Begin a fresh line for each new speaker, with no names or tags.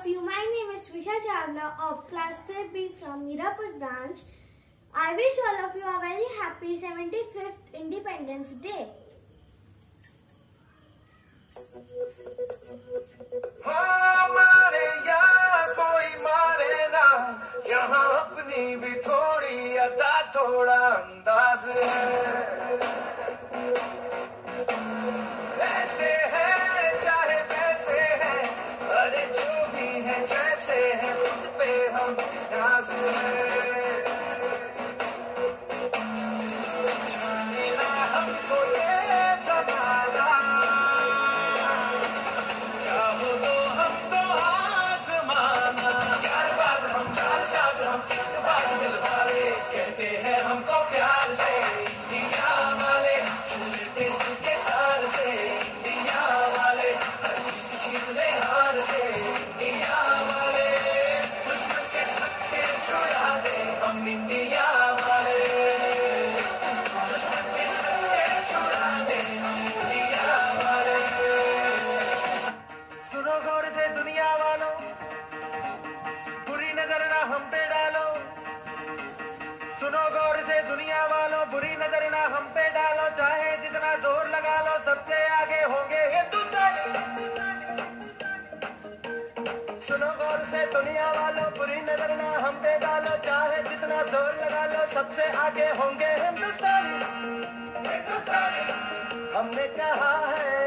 of you. My name is Trisha Chawla of class 5B from Mirapur branch. I wish all of you a very happy 75th Independence Day.
हमारे यहाँ कोई मारे ना, यहाँ अपनी भी थोड़ी अदा थोड़ा अंदाज है। ऐसे है चाहे वैसे है, अरे जो भी है जैसे है, खुद पे हम नाज है। जाने ना हमको ये ज़माना, चाहो तो हमको आज़माना। यारबाज़ हम, चालसाज़ हम, इश्क़बाज़ दिलवाले, कहते हैं हमको प्यार से इंडिया वाले, छू लेते दिल के तार से इंडिया वाले, हर चीज़ छीन ले हार से इंडिया वाले, दुश्मन के छक्के छुड़ा दे हम इंडिया वाले, दुश्मन के छक्के छुड़ा दे हम इंडिया वाले। सुनो गौर से दुनिया वालों, बुरी नजर ना हम पे डालो। सुनो गौर से दुनिया वालों, बुरी नजर ना हम पे डालो। चाहे जितना जोर लगा लो, सबसे आगे होंगे हिंदुस्तानी। सुनो गौर से दुनिया वालों, बुरी नजर ना हम पे डालो। चाहे जितना जोर लगा लो, सबसे आगे होंगे हिंदुस्तानी। हिंदुस्तानी हमने कहा है